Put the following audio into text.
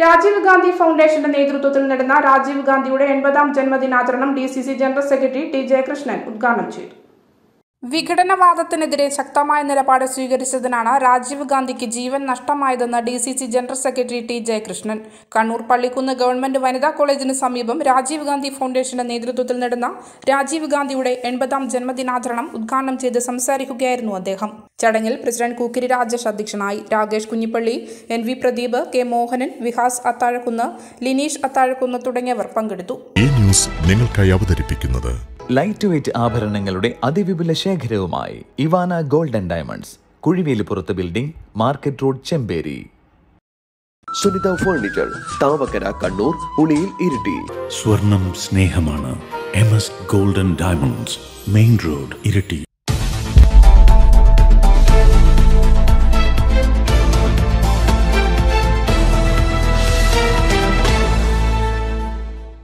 രാജീവ് ഗാന്ധി ഫൗണ്ടേഷന്റെ നേതൃത്വത്തിൽ നടന്ന രാജീവ് ഗാന്ധിയുടെ 80ാം ജന്മദിനാചരണം DCC general secretary T. Jayakrishnan ഉദ്ഘാടനം ചെയ്തു. വിഘടനവാദത്തിനെതിരെ ശക്തമായ നിലപാട് സ്വീകരിച്ചതിനാണ് രാജീവ് ഗാന്ധിക്ക് ജീവൻ നഷ്ടമായതെന്ന് DCC general secretary T. Jayakrishnan Kannur Pallikkunnu government വനിതാ കോളേജിന് സമീപം രാജീവ് ഗാന്ധി ഫൗണ്ടേഷന്റെ നേതൃത്വത്തിൽ നടന്ന രാജീവ് ഗാന്ധിയുടെ 80ാം ജന്മദിനാചരണം ഉദ്ഘാടനം ചെയ്ത് സംസാരിക്കുകയായിരുന്നു അദ്ദേഹം. ചടങ്ങിൽ പ്രസിഡന്റ് കൂക്കിരി രാജേഷ് അധ്യക്ഷനായി. Rakesh Kunhipalli, NV Pradeep, K. മോഹനൻ, വിഹാസ് അത്താഴക്കുന്ന്, ലിനീഷ് അത്താഴക്കുന്ന് തുടങ്ങിയവർ പങ്കെടുത്തു. ഈ ന്യൂസ് നിങ്ങൾക്കായി അവതരിപ്പിക്കുന്നത് ലൈറ്റ് വെയ്റ്റ് ആഭരണങ്ങളുടെ അതിവിപുല ശേഖരവുമായി ഇവാന ഗോൾഡ് ആൻഡ് ഡയമണ്ട്സ്, കുഴിവേലിപ്പുറത്ത് building, market road, Chemperi. Sunitha furniture, Thavakkara, Kannur, Uliyil, Iritty. സ്വർണം സ്നേഹമാണ്. MS gold and diamonds, main road, Iritty.